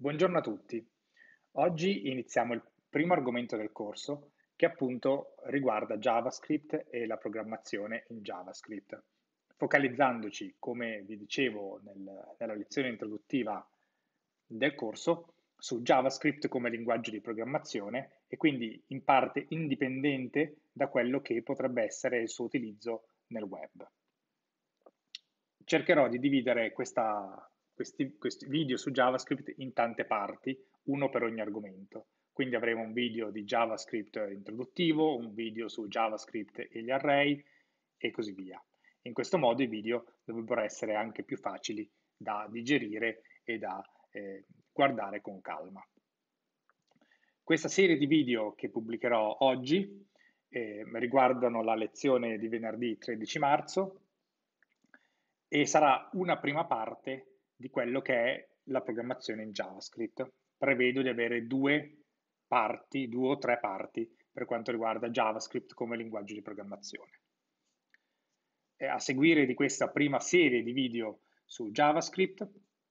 Buongiorno a tutti. Oggi iniziamo il primo argomento del corso che appunto riguarda JavaScript e la programmazione in JavaScript, focalizzandoci, come vi dicevo nella lezione introduttiva del corso, su JavaScript come linguaggio di programmazione e quindi in parte indipendente da quello che potrebbe essere il suo utilizzo nel web. Cercherò di dividere questi video su JavaScript in tante parti, uno per ogni argomento. Quindi avremo un video di JavaScript introduttivo, un video su JavaScript e gli array e così via. In questo modo i video dovrebbero essere anche più facili da digerire e da guardare con calma. Questa serie di video che pubblicherò oggi riguardano la lezione di venerdì 13 marzo e sarà una prima parte di quello che è la programmazione in JavaScript. Prevedo di avere due o tre parti per quanto riguarda JavaScript come linguaggio di programmazione. A seguire di questa prima serie di video su JavaScript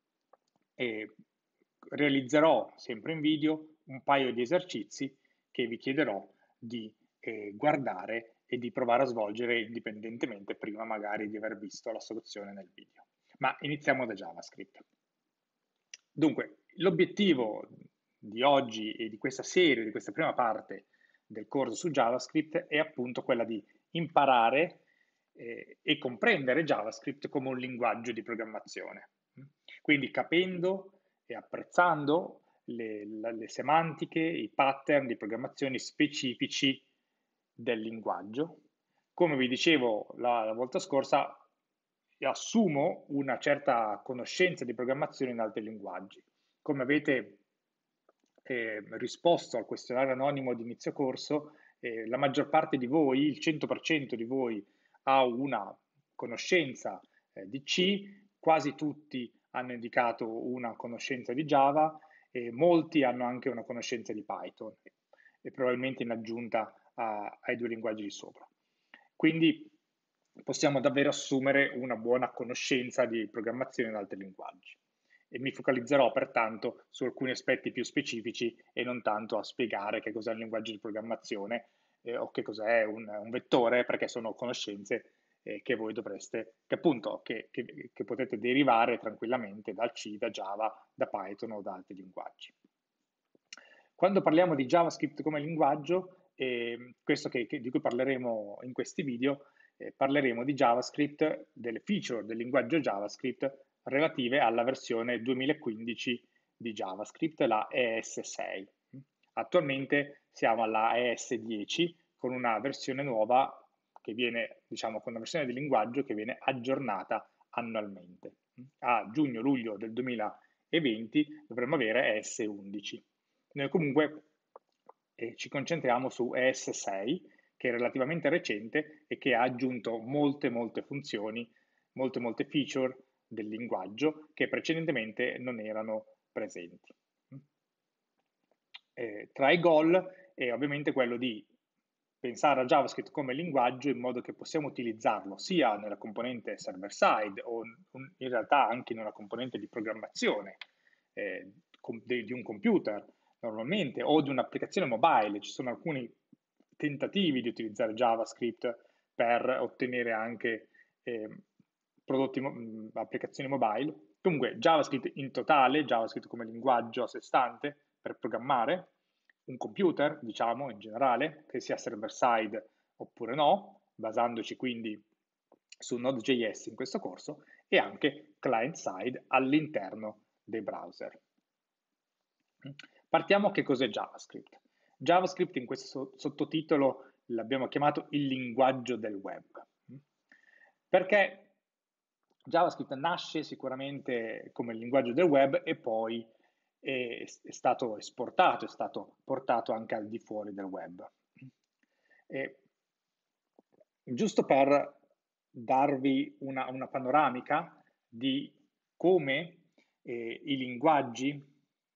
realizzerò sempre in video un paio di esercizi che vi chiederò di guardare e di provare a svolgere indipendentemente prima magari di aver visto la soluzione nel video. Ma iniziamo da JavaScript. Dunque, l'obiettivo di oggi e di questa serie, di questa prima parte del corso su JavaScript è appunto quella di imparare e comprendere JavaScript come un linguaggio di programmazione. Quindi capendo e apprezzando le semantiche, i pattern di programmazione specifici del linguaggio. Come vi dicevo la volta scorsa, assumo una certa conoscenza di programmazione in altri linguaggi. Come avete risposto al questionario anonimo di inizio corso, la maggior parte di voi, il 100% di voi, ha una conoscenza di C, quasi tutti hanno indicato una conoscenza di Java e molti hanno anche una conoscenza di Python e probabilmente in aggiunta ai due linguaggi di sopra. Quindi possiamo davvero assumere una buona conoscenza di programmazione in altri linguaggi. E mi focalizzerò pertanto su alcuni aspetti più specifici e non tanto a spiegare che cos'è un linguaggio di programmazione o che cos'è un vettore, perché sono conoscenze che voi dovreste, che appunto, che potete derivare tranquillamente dal C, da Java, da Python o da altri linguaggi. Quando parliamo di JavaScript come linguaggio, questo di cui parleremo in questi video, parleremo di JavaScript, delle feature del linguaggio JavaScript relative alla versione 2015 di JavaScript, la ES6. Attualmente siamo alla ES10 con una versione nuova che viene, diciamo, con una versione di linguaggio che viene aggiornata annualmente. A giugno-luglio del 2020 dovremmo avere ES11. Noi comunque ci concentriamo su ES6, che è relativamente recente e che ha aggiunto molte funzioni, molte feature del linguaggio che precedentemente non erano presenti. Tra i goal è ovviamente quello di pensare a JavaScript come linguaggio in modo che possiamo utilizzarlo sia nella componente server-side o in realtà anche in una componente di programmazione di un computer normalmente o di un'applicazione mobile. Ci sono alcuni tentativi di utilizzare JavaScript per ottenere anche applicazioni mobile. Comunque JavaScript in totale, JavaScript come linguaggio a sé stante per programmare, un computer, diciamo, in generale, che sia server-side oppure no, basandoci quindi su Node.js in questo corso, e anche client-side all'interno dei browser. Partiamo che cos'è JavaScript. JavaScript in questo sottotitolo l'abbiamo chiamato il linguaggio del web. Perché JavaScript nasce sicuramente come linguaggio del web e poi è stato esportato, è stato portato anche al di fuori del web. Giusto per darvi una panoramica di come i linguaggi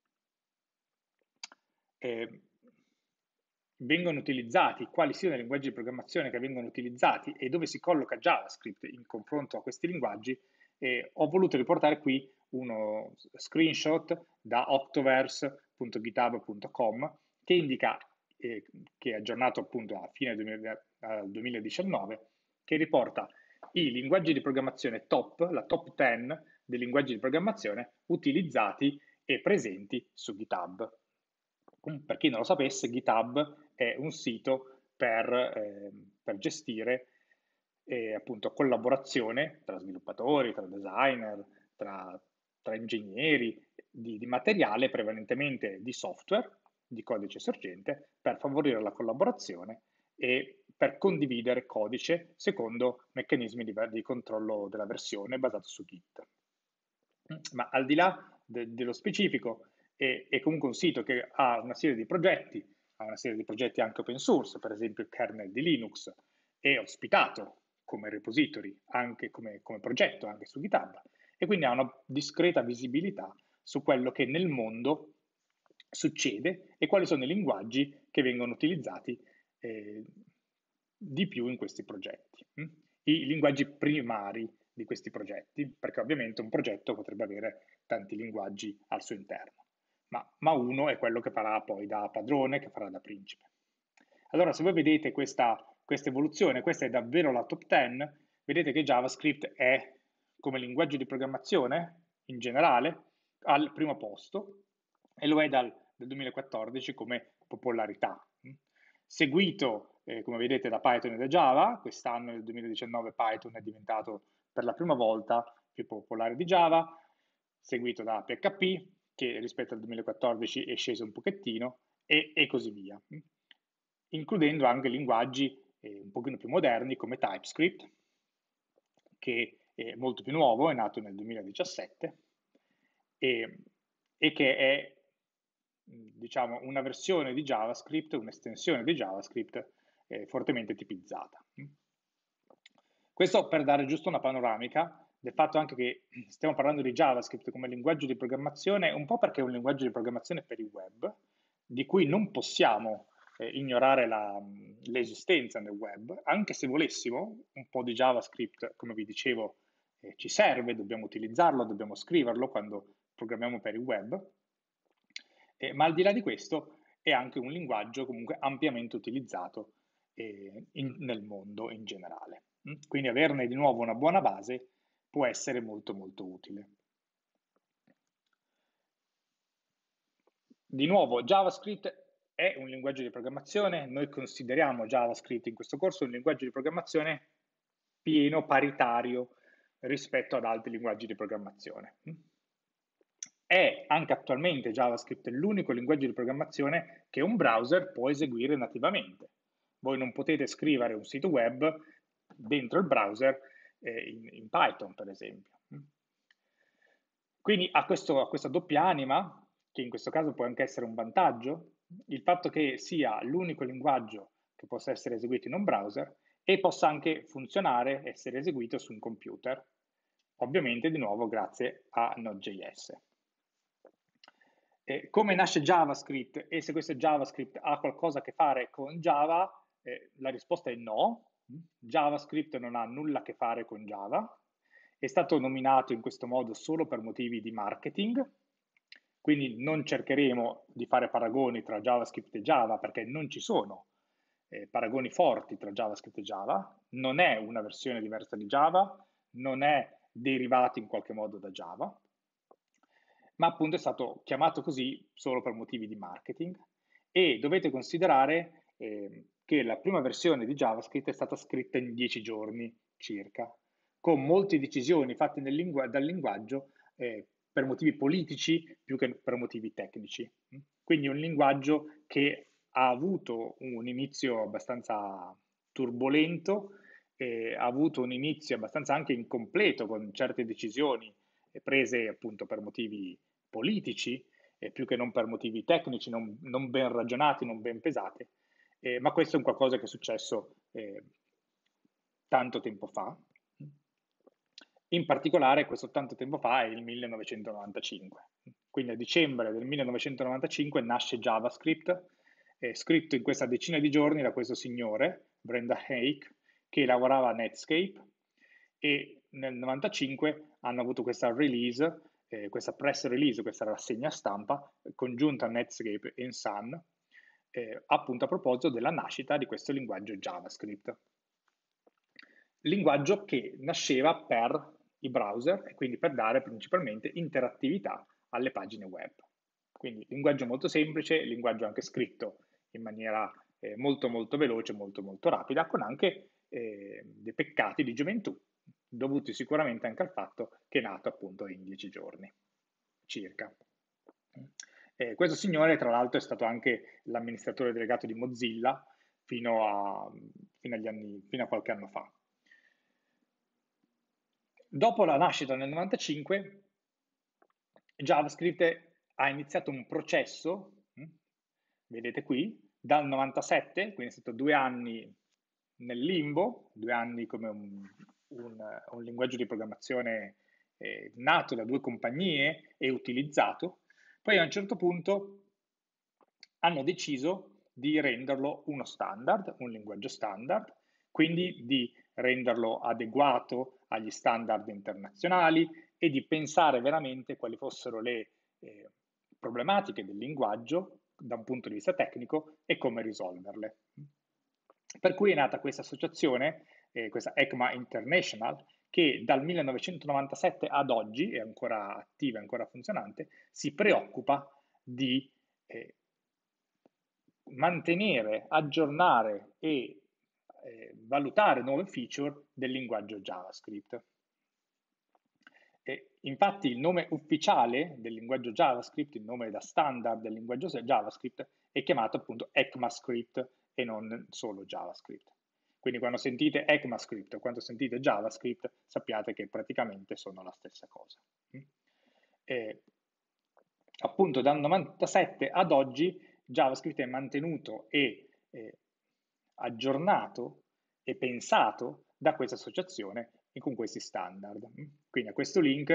vengono utilizzati, quali siano i linguaggi di programmazione che vengono utilizzati e dove si colloca JavaScript in confronto a questi linguaggi, E ho voluto riportare qui uno screenshot da octoverse.github.com che indica, che è aggiornato appunto a fine 2019, che riporta i linguaggi di programmazione la top 10 dei linguaggi di programmazione utilizzati e presenti su GitHub. Per chi non lo sapesse, GitHub è un sito per gestire appunto collaborazione tra sviluppatori, tra designer, tra ingegneri di materiale, prevalentemente di software, di codice sorgente, per favorire la collaborazione e per condividere codice secondo meccanismi di controllo della versione basato su Git. Ma al di là dello specifico, è comunque un sito che ha una serie di progetti, anche open source, per esempio il kernel di Linux, è ospitato come repository, anche come progetto anche su GitHub, e quindi ha una discreta visibilità su quello che nel mondo succede e quali sono i linguaggi che vengono utilizzati di più in questi progetti. I linguaggi primari di questi progetti, perché ovviamente un progetto potrebbe avere tanti linguaggi al suo interno, ma uno è quello che farà poi da padrone, che farà da principe. Allora, se voi vedete questa evoluzione, questa è davvero la top 10, vedete che JavaScript è, come linguaggio di programmazione, in generale, al primo posto, e lo è dal 2014 come popolarità. Seguito, come vedete, da Python e da Java. Quest'anno, nel 2019, Python è diventato per la prima volta più popolare di Java, seguito da PHP, che rispetto al 2014 è sceso un pochettino, e così via, includendo anche linguaggi un pochino più moderni come TypeScript, che è molto più nuovo, è nato nel 2017, e che è, diciamo, una versione di JavaScript, un'estensione di JavaScript fortemente tipizzata. Questo per dare giusto una panoramica del fatto anche che stiamo parlando di JavaScript come linguaggio di programmazione, un po' perché è un linguaggio di programmazione per il web, di cui non possiamo ignorare l'esistenza nel web, anche se volessimo. Un po' di JavaScript, come vi dicevo, ci serve, dobbiamo utilizzarlo, dobbiamo scriverlo quando programmiamo per il web, ma al di là di questo è anche un linguaggio comunque ampiamente utilizzato nel mondo in generale. Quindi averne di nuovo una buona base può essere molto molto utile. Di nuovo, JavaScript è un linguaggio di programmazione. Noi consideriamo JavaScript in questo corso un linguaggio di programmazione pieno, paritario rispetto ad altri linguaggi di programmazione. È anche attualmente JavaScript l'unico linguaggio di programmazione che un browser può eseguire nativamente. Voi non potete scrivere un sito web dentro il browser in Python, per esempio. Quindi ha questa doppia anima, che in questo caso può anche essere un vantaggio, il fatto che sia l'unico linguaggio che possa essere eseguito in un browser e possa anche funzionare, essere eseguito su un computer, ovviamente di nuovo grazie a Node.js. Come nasce JavaScript e se questo JavaScript ha qualcosa a che fare con Java? La risposta è no. JavaScript non ha nulla a che fare con Java. È stato nominato in questo modo solo per motivi di marketing, quindi non cercheremo di fare paragoni tra JavaScript e Java perché non ci sono paragoni forti tra JavaScript e Java, non è una versione diversa di Java, non è derivato in qualche modo da Java, ma appunto è stato chiamato così solo per motivi di marketing. E dovete considerare che la prima versione di JavaScript è stata scritta in 10 giorni circa, con molte decisioni fatte dal linguaggio per motivi politici più che per motivi tecnici. Quindi un linguaggio che ha avuto un inizio abbastanza turbolento, ha avuto un inizio abbastanza anche incompleto con certe decisioni prese appunto per motivi politici, più che non per motivi tecnici, non ben ragionati, non ben pesati, ma questo è un qualcosa che è successo tanto tempo fa. In particolare questo tanto tempo fa è il 1995. Quindi a dicembre del 1995 nasce JavaScript, scritto in questa decina di giorni da questo signore, Brendan Eich, che lavorava a Netscape, e nel 95 hanno avuto questa release, questa press release, questa rassegna stampa congiunta a Netscape e Sun, appunto a proposito della nascita di questo linguaggio JavaScript. Linguaggio che nasceva per i browser e quindi per dare principalmente interattività alle pagine web. Quindi linguaggio molto semplice, linguaggio anche scritto in maniera molto molto veloce, molto molto rapida, con anche dei peccati di gioventù, dovuti sicuramente anche al fatto che è nato appunto in 10 giorni circa. Questo signore tra l'altro è stato anche l'amministratore delegato di Mozilla fino a qualche anno fa. Dopo la nascita nel 95, JavaScript ha iniziato un processo, vedete qui, dal 97, quindi è stato 2 anni nel limbo, 2 anni come un linguaggio di programmazione nato da 2 compagnie e utilizzato. Poi a un certo punto hanno deciso di renderlo uno standard, un linguaggio standard, quindi di renderlo adeguato agli standard internazionali e di pensare veramente quali fossero le problematiche del linguaggio da un punto di vista tecnico e come risolverle. Per cui è nata questa associazione, questa ECMA International, che dal 1997 ad oggi, è ancora attiva, è ancora funzionante, si preoccupa di mantenere, aggiornare e valutare nuove feature del linguaggio JavaScript. Infatti il nome ufficiale del linguaggio JavaScript, il nome da standard del linguaggio JavaScript, è chiamato appunto ECMAScript e non solo JavaScript. Quindi quando sentite ECMAScript o quando sentite JavaScript sappiate che praticamente sono la stessa cosa. Appunto dal 97 ad oggi JavaScript è mantenuto e aggiornato e pensato da questa associazione e con questi standard. Quindi a questo link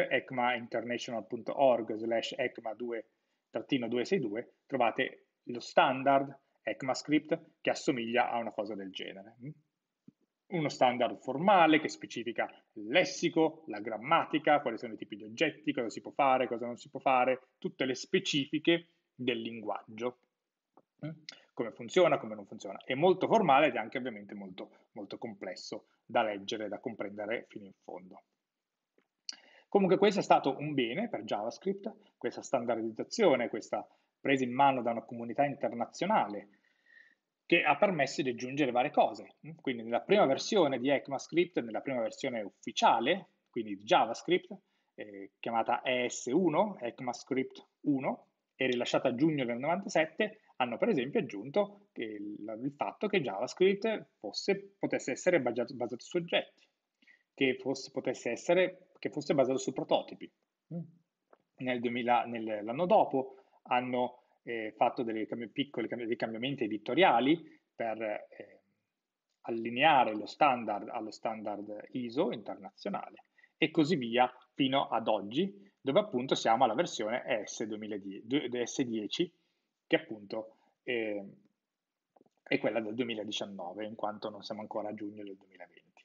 ecmainternational.org/ecma2-262 trovate lo standard ECMAScript che assomiglia a una cosa del genere. Uno standard formale che specifica il lessico, la grammatica, quali sono i tipi di oggetti, cosa si può fare, cosa non si può fare, tutte le specifiche del linguaggio. Come funziona, come non funziona. È molto formale ed è anche ovviamente molto, molto complesso da leggere, da comprendere fino in fondo. Comunque questo è stato un bene per JavaScript, questa standardizzazione, questa presa in mano da una comunità internazionale che ha permesso di aggiungere varie cose. Quindi nella prima versione di ECMAScript, nella prima versione ufficiale, quindi di JavaScript, chiamata ES1, ECMAScript 1, e rilasciata a giugno del 97, hanno per esempio aggiunto il fatto che JavaScript potesse essere basato su oggetti, che fosse basato su prototipi. L'anno dopo hanno fatto dei cambiamenti editoriali per allineare lo standard allo standard ISO internazionale e così via fino ad oggi, dove appunto siamo alla versione ES10, che appunto è quella del 2019, in quanto non siamo ancora a giugno del 2020.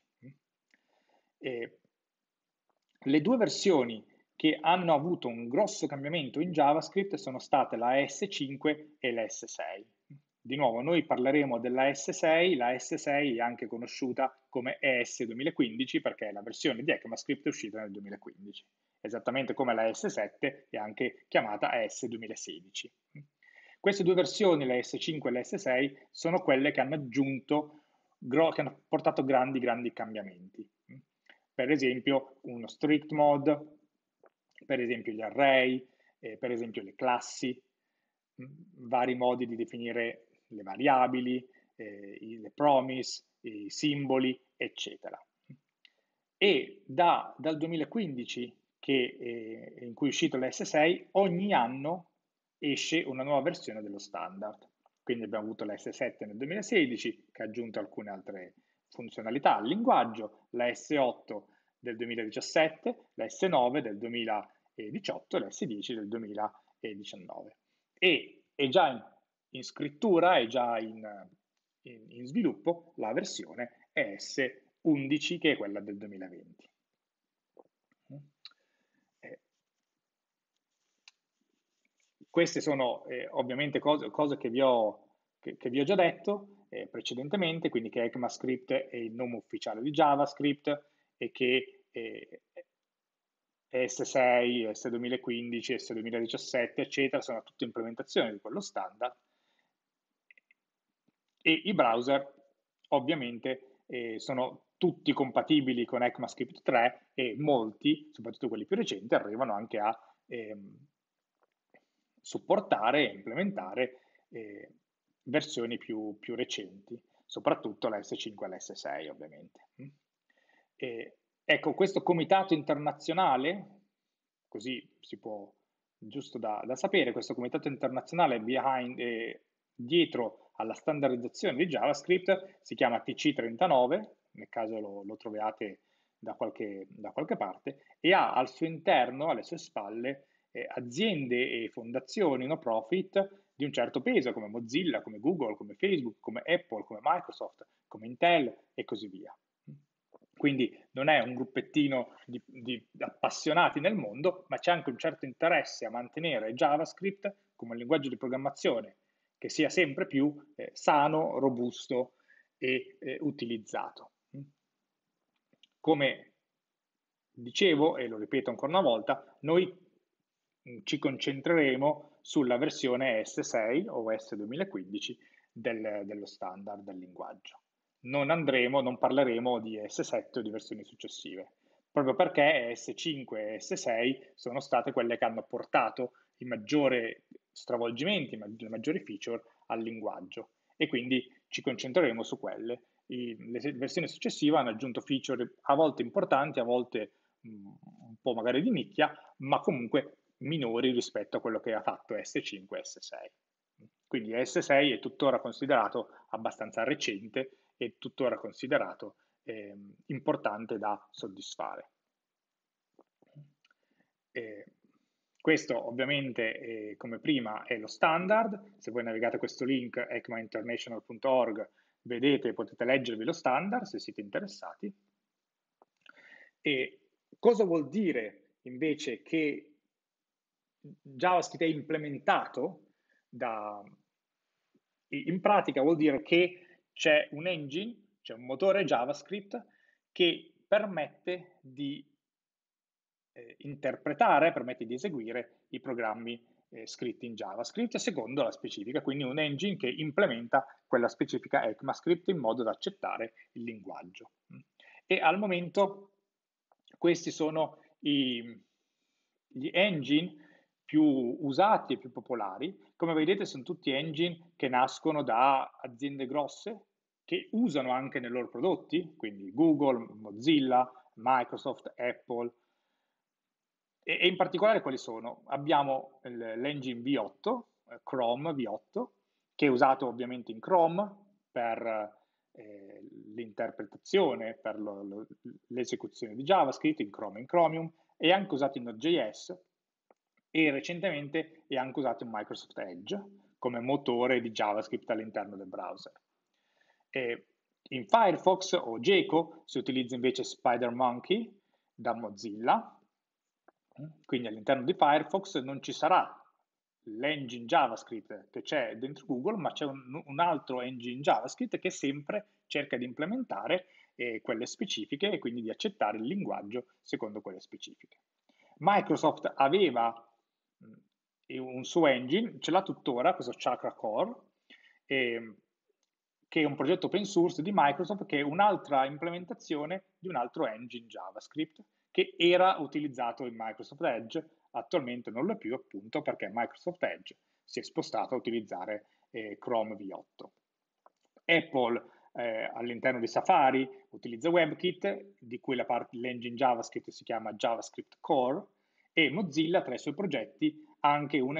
Le due versioni che hanno avuto un grosso cambiamento in JavaScript sono state la S5 e la S6. Di nuovo, noi parleremo della S6, la S6 è anche conosciuta come ES 2015 perché è la versione di ECMAScript è uscita nel 2015, esattamente come la S7 è anche chiamata ES 2016. Queste due versioni, la S5 e la S6, sono quelle che hanno portato grandi cambiamenti. Per esempio uno strict mode, per esempio gli array, per esempio le classi, vari modi di definire le variabili, le promise, i simboli, eccetera. E dal 2015, in cui è uscito l'S6, ogni anno esce una nuova versione dello standard. Quindi abbiamo avuto la S7 nel 2016, che ha aggiunto alcune altre funzionalità al linguaggio, la S8 del 2017, la S9 del 2018 e la S10 del 2019. E è già in scrittura, è già in sviluppo la versione ES11, che è quella del 2020. Queste sono ovviamente cose che vi ho già detto precedentemente, quindi che ECMAScript è il nome ufficiale di JavaScript e che ES6, ES2015, ES2017, eccetera, sono tutte implementazioni di quello standard. E i browser ovviamente sono tutti compatibili con ECMAScript 3 e molti, soprattutto quelli più recenti, arrivano anche a supportare e implementare versioni più recenti, soprattutto la S5 e la S6 ovviamente. Ecco, questo comitato internazionale, così si può, giusto da sapere, questo comitato internazionale dietro alla standardizzazione di JavaScript si chiama TC39, nel caso lo troviate da qualche parte, e ha al suo interno, alle sue spalle, aziende e fondazioni no profit di un certo peso, come Mozilla, come Google, come Facebook, come Apple, come Microsoft, come Intel e così via. Quindi non è un gruppettino di appassionati nel mondo, ma c'è anche un certo interesse a mantenere JavaScript come un linguaggio di programmazione che sia sempre più sano, robusto e utilizzato. Come dicevo, e lo ripeto ancora una volta, noi ci concentreremo sulla versione S6 o S2015 dello standard del linguaggio. Non parleremo di S7 o di versioni successive, proprio perché S5 e S6 sono state quelle che hanno portato i maggiori stravolgimenti, le maggiori feature al linguaggio e quindi ci concentreremo su quelle. Le versioni successive hanno aggiunto feature a volte importanti, a volte un po' magari di nicchia, ma comunque minori rispetto a quello che ha fatto S5 e S6. Quindi S6 è tuttora considerato abbastanza recente e tuttora considerato importante da soddisfare. Questo ovviamente come prima è lo standard, se voi navigate a questo link ecmainternational.org vedete, potete leggervi lo standard se siete interessati. E cosa vuol dire invece che JavaScript è implementato in pratica vuol dire che c'è un engine, c'è un motore JavaScript che permette di interpretare, permette di eseguire i programmi scritti in JavaScript secondo la specifica, quindi un engine che implementa quella specifica ECMAScript in modo da accettare il linguaggio. E al momento questi sono gli engine più usati e più popolari. Come vedete sono tutti engine che nascono da aziende grosse che usano anche nei loro prodotti, quindi Google, Mozilla, Microsoft, Apple. E in particolare quali sono? Abbiamo l'engine V8, Chrome V8, che è usato ovviamente in Chrome per l'interpretazione, per l'esecuzione di JavaScript, in Chrome e in Chromium, è anche usato in Node.js e recentemente è anche usato in Microsoft Edge come motore di JavaScript all'interno del browser. In Firefox o Gecko si utilizza invece SpiderMonkey da Mozilla, quindi all'interno di Firefox non ci sarà l'engine JavaScript che c'è dentro Google, ma c'è un altro engine JavaScript che sempre cerca di implementare quelle specifiche e quindi di accettare il linguaggio secondo quelle specifiche. Microsoft aveva un suo engine, ce l'ha tuttora, questo Chakra Core, che è un progetto open source di Microsoft che è un'altra implementazione di un altro engine JavaScript che era utilizzato in Microsoft Edge, attualmente non lo è più appunto perché Microsoft Edge si è spostato a utilizzare Chrome V8. Apple all'interno di Safari utilizza WebKit, di cui l'engine JavaScript si chiama JavaScript Core, e Mozilla tra i suoi progetti ha anche un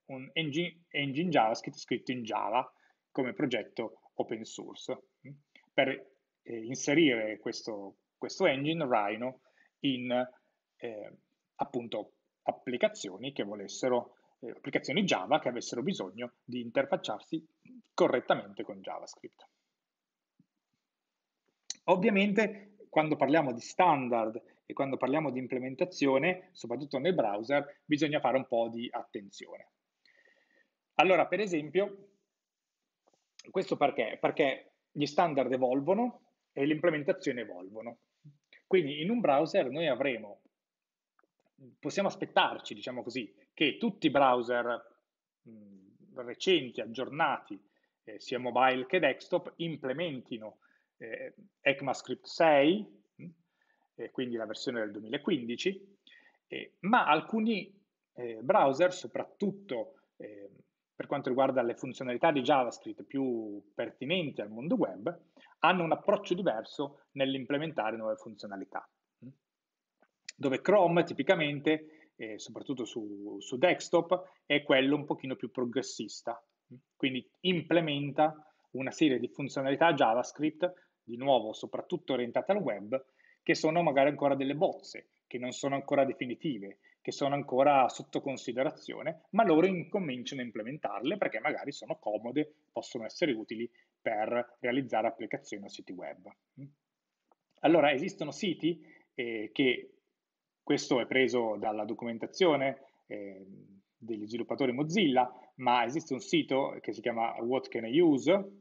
engine JavaScript scritto in Java come progetto open source per inserire questo engine Rhino in appunto applicazioni che volessero applicazioni Java che avessero bisogno di interfacciarsi correttamente con JavaScript. Ovviamente quando parliamo di standard e quando parliamo di implementazione, soprattutto nel browser, bisogna fare un po' di attenzione. Allora, per esempio, questo perché? Perché gli standard evolvono e le implementazioni evolvono. Quindi in un browser noi possiamo aspettarci, diciamo così, che tutti i browser recenti, aggiornati, sia mobile che desktop, implementino ECMAScript 6, quindi la versione del 2015, ma alcuni browser, soprattutto per quanto riguarda le funzionalità di JavaScript più pertinenti al mondo web, hanno un approccio diverso nell'implementare nuove funzionalità. Dove Chrome tipicamente, soprattutto su desktop, è quello un pochino più progressista, quindi implementa una serie di funzionalità JavaScript, di nuovo soprattutto orientate al web, che sono magari ancora delle bozze, che non sono ancora definitive, che sono ancora sotto considerazione, ma loro incominciano a implementarle perché magari sono comode, possono essere utili per realizzare applicazioni o siti web. Allora, esistono siti che, questo è preso dalla documentazione degli sviluppatori Mozilla, ma esiste un sito che si chiama What Can I Use?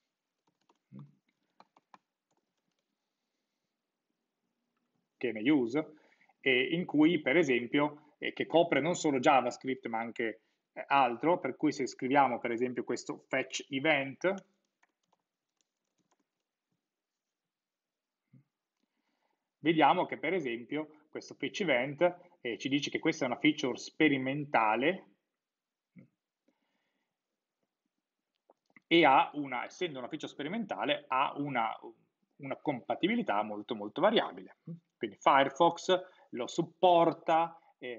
Can I Use? In cui, per esempio, che copre non solo JavaScript, ma anche altro, per cui se scriviamo, per esempio, questo fetch event, vediamo che, per esempio, questo fetch event ci dice che questa è una feature sperimentale e essendo una feature sperimentale, ha una compatibilità molto molto variabile. Quindi Firefox lo supporta,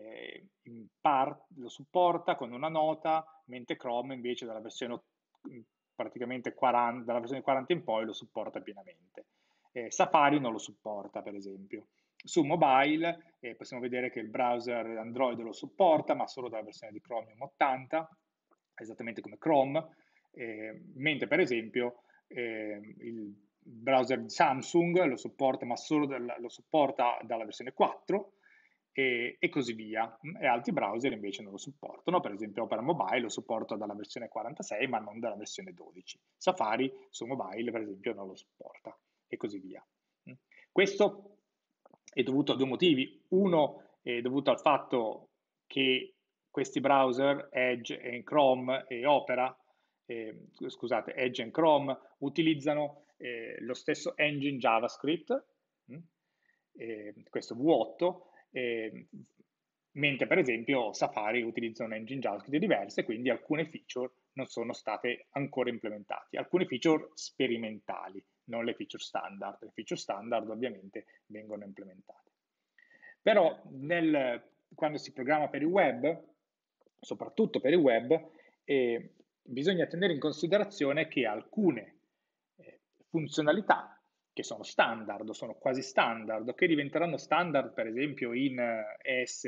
lo supporta con una nota, mentre Chrome invece dalla versione praticamente 40, dalla versione 40 in poi lo supporta pienamente. Safari non lo supporta, per esempio. Su mobile possiamo vedere che il browser Android lo supporta, ma solo dalla versione di Chromium 80, esattamente come Chrome, mentre per esempio il browser di Samsung lo supporta, ma solo lo supporta dalla versione 4 e così via. E altri browser invece non lo supportano, per esempio Opera Mobile lo supporta dalla versione 46 ma non dalla versione 12. Safari su mobile per esempio non lo supporta e così via. Questo è dovuto a due motivi. Uno è dovuto al fatto che questi browser, Edge e Chrome e Opera, scusate, Edge e Chrome, utilizzano lo stesso engine JavaScript, questo V8, mentre per esempio Safari utilizza un engine JavaScript diverso e quindi alcune feature non sono state ancora implementate, alcune feature sperimentali, non le feature standard. Le feature standard ovviamente vengono implementate. Però quando si programma per il web, soprattutto per il web, bisogna tenere in considerazione che alcune funzionalità che sono standard o sono quasi standard o che diventeranno standard per esempio in ES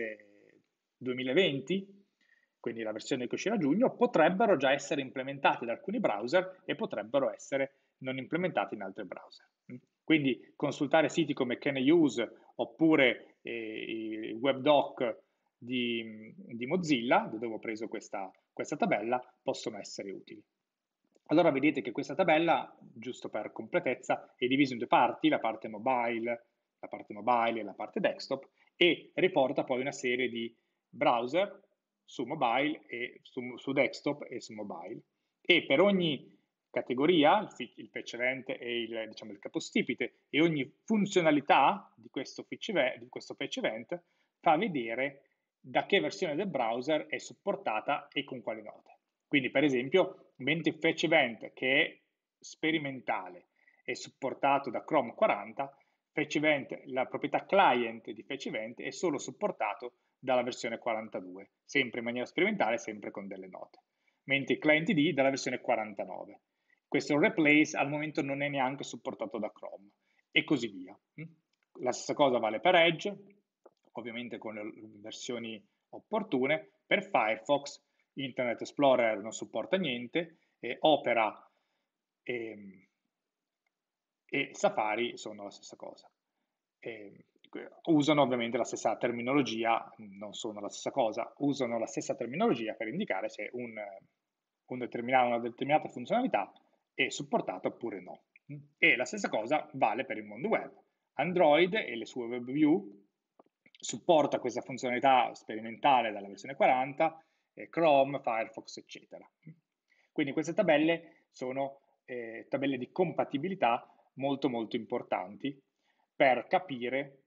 2020, quindi la versione che uscirà a giugno, potrebbero già essere implementate da alcuni browser e potrebbero essere non implementate in altri browser. Quindi consultare siti come Can I Use oppure il webdoc di Mozilla, da dove ho preso questa tabella, possono essere utili. Allora vedete che questa tabella, giusto per completezza, è divisa in due parti, la parte mobile e la parte desktop, e riporta poi una serie di browser su mobile e su desktop e su mobile. E per ogni categoria, il fetch event e il capostipite, e ogni funzionalità di questo fetch event fa vedere da che versione del browser è supportata e con quali note. Quindi per esempio, mentre il fetch event che è sperimentale è supportato da Chrome 40, fetch event, la proprietà client di fetch event è solo supportato dalla versione 42, sempre in maniera sperimentale, sempre con delle note, mentre il client ID dalla versione 49. Questo replace al momento non è neanche supportato da Chrome e così via. La stessa cosa vale per Edge, ovviamente con le versioni opportune. Per Firefox, Internet Explorer non supporta niente, Opera e Safari sono la stessa cosa. Usano ovviamente la stessa terminologia, non sono la stessa cosa, usano la stessa terminologia per indicare se una determinata funzionalità è supportata oppure no. E la stessa cosa vale per il mondo web. Android e le sue WebView supporta questa funzionalità sperimentale dalla versione 40, Chrome, Firefox, eccetera. Quindi queste tabelle sono tabelle di compatibilità molto molto importanti per capire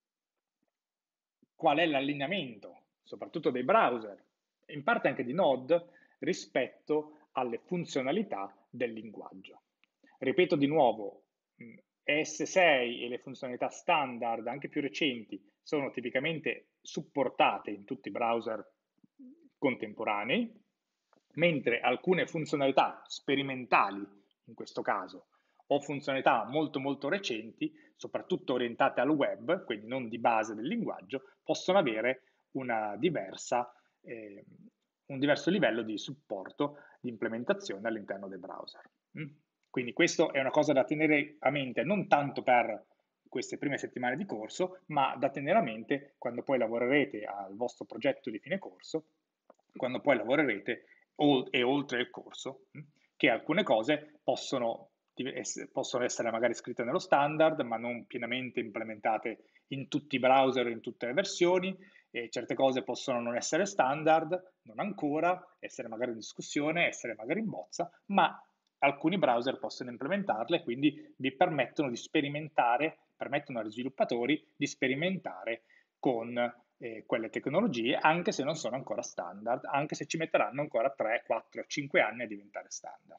qual è l'allineamento, soprattutto dei browser, in parte anche di Node, rispetto alle funzionalità del linguaggio. Ripeto di nuovo, ES6 e le funzionalità standard, anche più recenti, sono tipicamente supportate in tutti i browser contemporanei, mentre alcune funzionalità sperimentali, in questo caso, o funzionalità molto molto recenti, soprattutto orientate al web, quindi non di base del linguaggio, possono avere un diverso livello di supporto, di implementazione all'interno dei browser. Quindi questo è una cosa da tenere a mente non tanto per queste prime settimane di corso, ma da tenere a mente quando poi lavorerete al vostro progetto di fine corso, quando poi lavorerete e oltre il corso, che alcune cose possono essere magari scritte nello standard, ma non pienamente implementate in tutti i browser, in tutte le versioni, e certe cose possono non essere standard, non ancora, essere magari in discussione, essere magari in bozza, ma alcuni browser possono implementarle, quindi vi permettono di sperimentare, permettono agli sviluppatori di sperimentare con quelle tecnologie, anche se non sono ancora standard, anche se ci metteranno ancora 3, 4, 5 anni a diventare standard.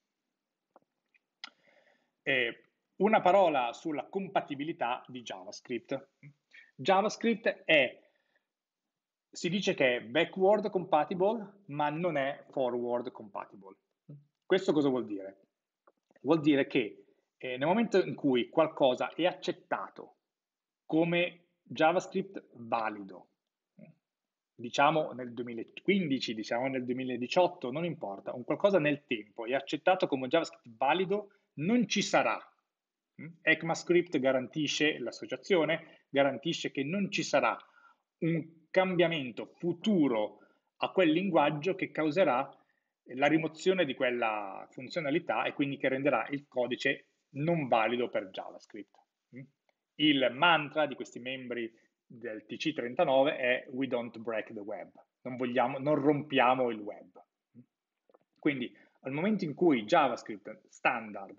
Una parola sulla compatibilità di JavaScript. JavaScript si dice che è backward compatible, ma non è forward compatible. Questo cosa vuol dire? Vuol dire che nel momento in cui qualcosa è accettato come JavaScript valido, diciamo nel 2015, diciamo nel 2018, non importa, un qualcosa nel tempo è accettato come JavaScript valido, non ci sarà. ECMAScript garantisce l'associazione, garantisce che non ci sarà un cambiamento futuro a quel linguaggio che causerà la rimozione di quella funzionalità e quindi che renderà il codice non valido per JavaScript. Il mantra di questi membri del TC39 è "We don't break the web", non rompiamo il web. Quindi al momento in cui JavaScript standard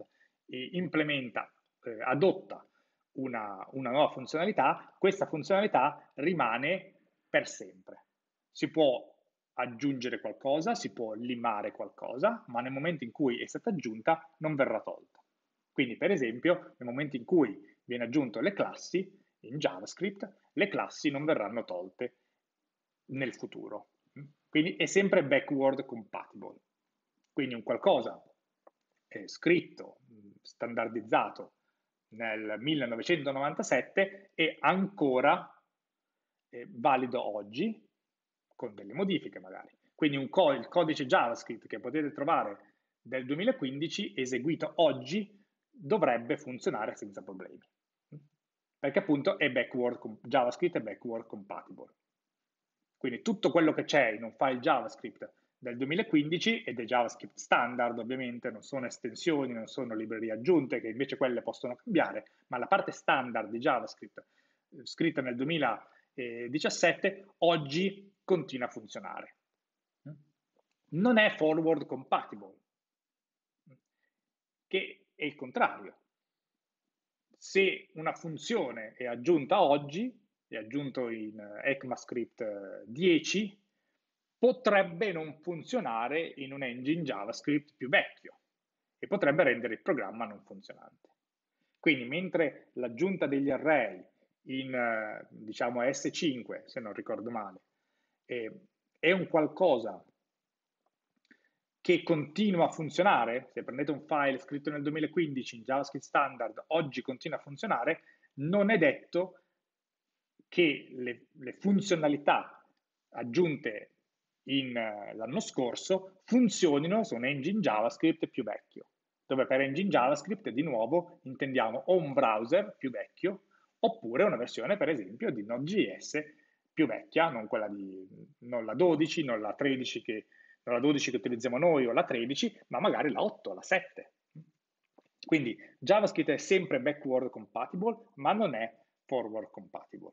adotta una nuova funzionalità, questa funzionalità rimane per sempre. Si può aggiungere qualcosa, si può limare qualcosa, ma nel momento in cui è stata aggiunta non verrà tolta. Quindi, per esempio, nel momento in cui viene aggiunto le classi in JavaScript, le classi non verranno tolte nel futuro. Quindi è sempre backward compatible. Quindi un qualcosa scritto, standardizzato nel 1997 è ancora valido oggi, con delle modifiche magari. Quindi il codice JavaScript che potete trovare del 2015, eseguito oggi, dovrebbe funzionare senza problemi. Perché appunto JavaScript è backward compatible. Quindi tutto quello che c'è in un file JavaScript del 2015 ed è JavaScript standard, ovviamente, non sono estensioni, non sono librerie aggiunte, che invece quelle possono cambiare, ma la parte standard di JavaScript scritta nel 2017 oggi continua a funzionare. Non è forward compatible, che è il contrario. Se una funzione è aggiunta oggi, è aggiunto in ECMAScript 10, potrebbe non funzionare in un engine JavaScript più vecchio e potrebbe rendere il programma non funzionante. Quindi mentre l'aggiunta degli array in diciamo S5, se non ricordo male, è un qualcosa che continua a funzionare, se prendete un file scritto nel 2015 in JavaScript standard, oggi continua a funzionare, non è detto che le funzionalità aggiunte l'anno scorso funzionino su un engine JavaScript più vecchio, dove per engine JavaScript di nuovo intendiamo o un browser più vecchio oppure una versione per esempio di Node.js più vecchia, non la 12, non la 13 che la 12 che utilizziamo noi o la 13, ma magari la 8, la 7. Quindi JavaScript è sempre backward compatible, ma non è forward compatible.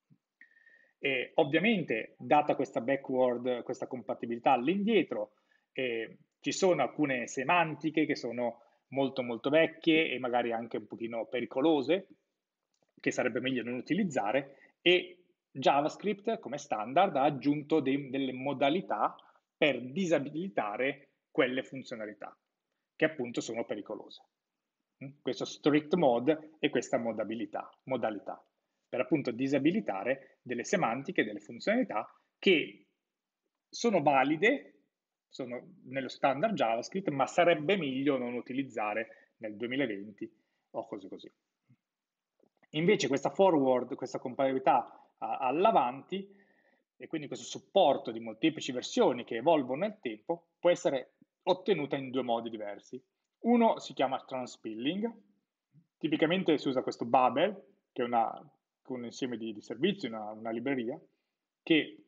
E ovviamente, data questa backward, questa compatibilità all'indietro, ci sono alcune semantiche che sono molto molto vecchie e magari anche un pochino pericolose, che sarebbe meglio non utilizzare, e JavaScript come standard ha aggiunto delle modalità per disabilitare quelle funzionalità, che appunto sono pericolose. Questo strict mode e questa modalità, per appunto disabilitare delle semantiche, delle funzionalità che sono valide, sono nello standard JavaScript, ma sarebbe meglio non utilizzare nel 2020 o cose così. Invece questa forward, questa compatibilità all'avanti, e quindi questo supporto di molteplici versioni che evolvono nel tempo, può essere ottenuta in due modi diversi. Uno si chiama transpilling, tipicamente si usa questo Babel, che è un insieme di servizi, una libreria, che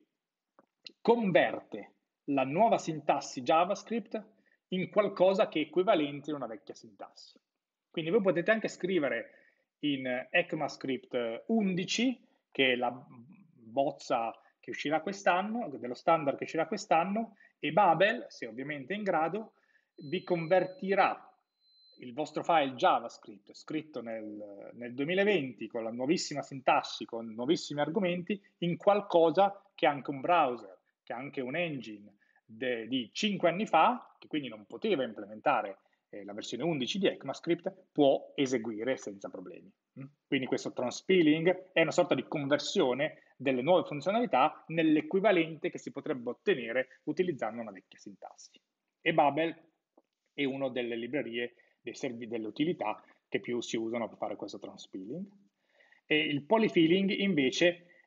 converte la nuova sintassi JavaScript in qualcosa che è equivalente a una vecchia sintassi. Quindi voi potete anche scrivere in ECMAScript 11, che è la bozza che uscirà quest'anno, dello standard che uscirà quest'anno, e Babel, se ovviamente è in grado, vi convertirà il vostro file JavaScript scritto nel 2020 con la nuovissima sintassi, con nuovissimi argomenti, in qualcosa che anche un browser, che anche un engine di 5 anni fa, che quindi non poteva implementare la versione 11 di ECMAScript, può eseguire senza problemi. Quindi questo transpiling è una sorta di conversione delle nuove funzionalità nell'equivalente che si potrebbe ottenere utilizzando una vecchia sintassi. E Babel è una delle librerie delle utilità che più si usano per fare questo transpiling. E il polyfilling invece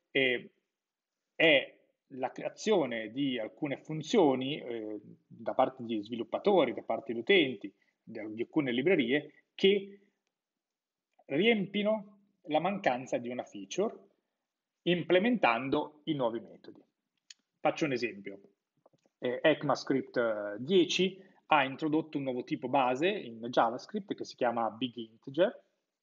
è la creazione di alcune funzioni da parte di sviluppatori, da parte di utenti, di alcune librerie che riempiono la mancanza di una feature implementando i nuovi metodi. Faccio un esempio. ECMAScript 10 ha introdotto un nuovo tipo base in JavaScript che si chiama BigInteger,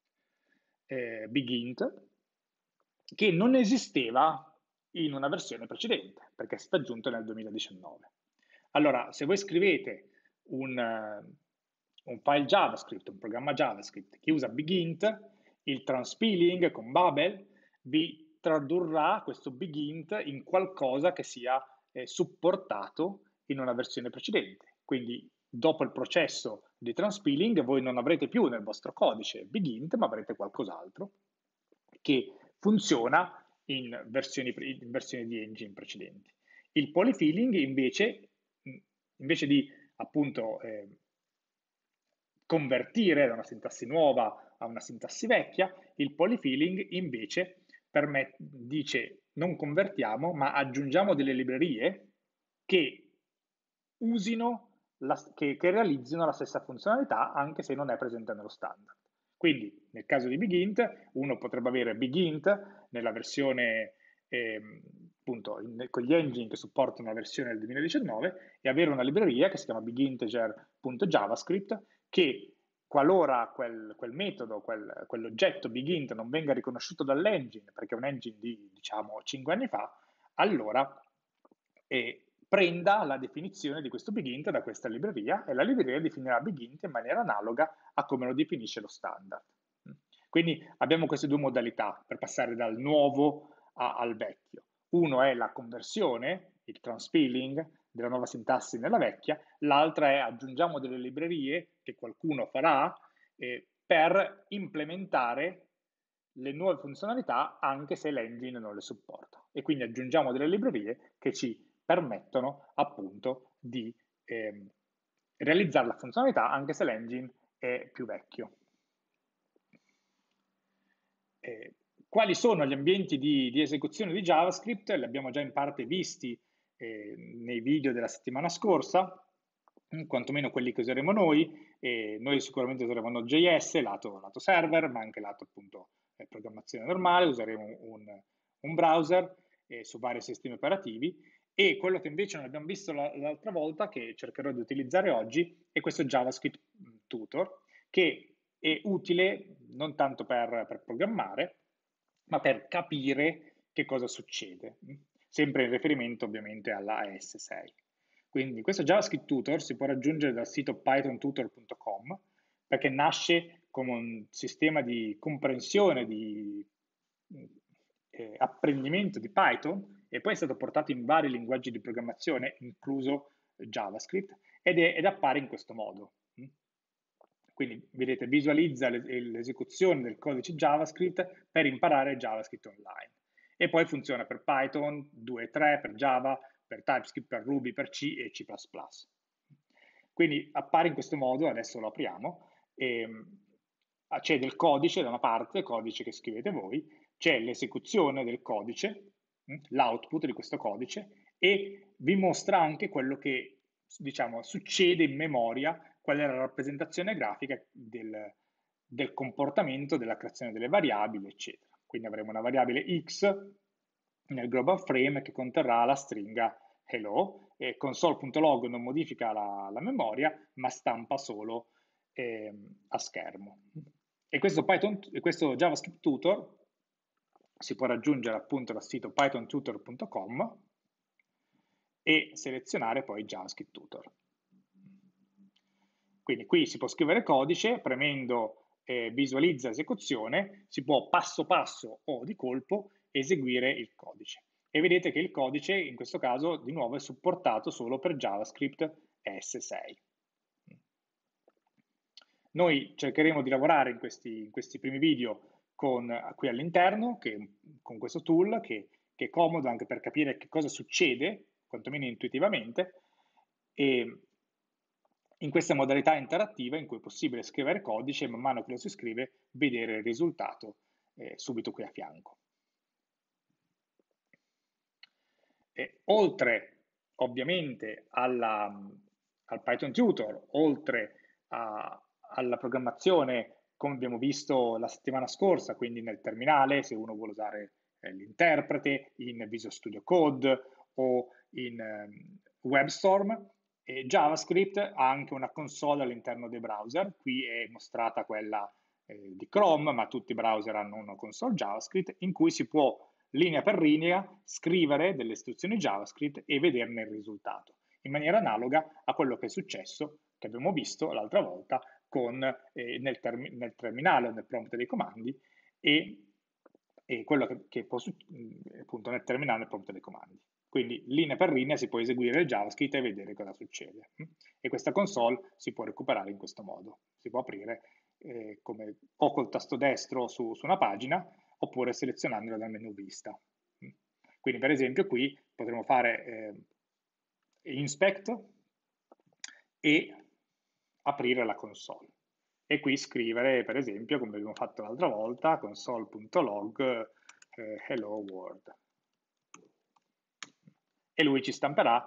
BigInt, che non esisteva in una versione precedente, perché è stato aggiunto nel 2019. Allora, se voi scrivete un file JavaScript, un programma JavaScript che usa BigInt, il transpiling con Babel vi tradurrà questo BigInt in qualcosa che sia supportato in una versione precedente. Quindi dopo il processo di transpiling voi non avrete più nel vostro codice BigInt, ma avrete qualcos'altro che funziona in versioni di engine precedenti. Il polyfilling invece di appunto convertire da una sintassi nuova a una sintassi vecchia, il polyfilling invece dice non convertiamo, ma aggiungiamo delle librerie che che realizzino la stessa funzionalità anche se non è presente nello standard. Quindi nel caso di BigInt uno potrebbe avere BigInt nella versione appunto con gli engine che supportano la versione del 2019 e avere una libreria che si chiama biginteger.javascript che qualora quel metodo, quell'oggetto BigInt non venga riconosciuto dall'engine perché è un engine di diciamo 5 anni fa, allora prenda la definizione di questo BigInt da questa libreria e la libreria definirà BigInt in maniera analoga a come lo definisce lo standard. Quindi abbiamo queste due modalità per passare dal nuovo al vecchio. Uno è la conversione, il transpiling della nuova sintassi nella vecchia, l'altra è aggiungiamo delle librerie che qualcuno farà per implementare le nuove funzionalità anche se l'engine non le supporta. E quindi aggiungiamo delle librerie che ci permettono appunto di realizzare la funzionalità anche se l'engine è più vecchio. Quali sono gli ambienti di esecuzione di JavaScript? Li abbiamo già in parte visti nei video della settimana scorsa, quantomeno quelli che useremo noi. Noi sicuramente useremo Node.js, lato server, ma anche lato appunto programmazione normale, useremo un browser su vari sistemi operativi E quello che invece non abbiamo visto l'altra volta, che cercherò di utilizzare oggi, è questo JavaScript Tutor, che è utile non tanto per programmare, ma per capire che cosa succede, sempre in riferimento ovviamente alla AS6. Quindi questo JavaScript Tutor si può raggiungere dal sito pythontutor.com, perché nasce come un sistema di comprensione, di apprendimento di Python, e poi è stato portato in vari linguaggi di programmazione, incluso JavaScript, ed appare in questo modo. Quindi vedete, visualizza l'esecuzione del codice JavaScript per imparare JavaScript online. E poi funziona per Python 2.3, per Java, per TypeScript, per Ruby, per C e C++. Quindi appare in questo modo, adesso lo apriamo, c'è del codice da una parte, il codice che scrivete voi, c'è l'esecuzione del codice, l'output di questo codice, e vi mostra anche quello che, diciamo, succede in memoria, qual è la rappresentazione grafica del comportamento della creazione delle variabili, eccetera. Quindi avremo una variabile x nel global frame che conterrà la stringa hello, e console.log non modifica la memoria, ma stampa solo a schermo. E questo JavaScript tutor si può raggiungere appunto dal sito pythontutor.com e selezionare poi JavaScript tutor. Quindi qui si può scrivere codice, premendo visualizza esecuzione, si può passo passo o di colpo eseguire il codice. E vedete che il codice in questo caso di nuovo è supportato solo per JavaScript S6. Noi cercheremo di lavorare in questi primi video qui all'interno, con questo tool che è comodo anche per capire che cosa succede, quantomeno intuitivamente, e in questa modalità interattiva in cui è possibile scrivere codice e man mano che lo si scrive vedere il risultato subito qui a fianco. Oltre ovviamente al Python Tutor, oltre alla programmazione come abbiamo visto la settimana scorsa, quindi nel terminale, se uno vuole usare l'interprete, in Visual Studio Code o in WebStorm, JavaScript ha anche una console all'interno dei browser. Qui è mostrata quella di Chrome, ma tutti i browser hanno una console JavaScript in cui si può linea per linea scrivere delle istruzioni JavaScript e vederne il risultato, in maniera analoga a quello che è successo, che abbiamo visto l'altra volta, nel terminale o nel prompt dei comandi e quello che può appunto nel terminale nel prompt dei comandi. Quindi linea per linea si può eseguire il JavaScript e vedere cosa succede. E questa console si può recuperare in questo modo. Si può aprire o col tasto destro su una pagina oppure selezionandola dal menu vista. Quindi per esempio qui potremo fare inspect e aprire la console. E qui scrivere, per esempio, come abbiamo fatto l'altra volta, console.log hello world. E lui ci stamperà,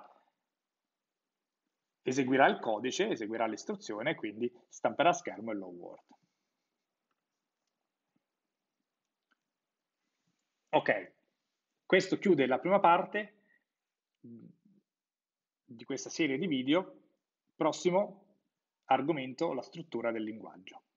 eseguirà il codice, eseguirà l'istruzione e quindi stamperà a schermo hello world. Ok, questo chiude la prima parte di questa serie di video. Prossimo argomento, la struttura del linguaggio.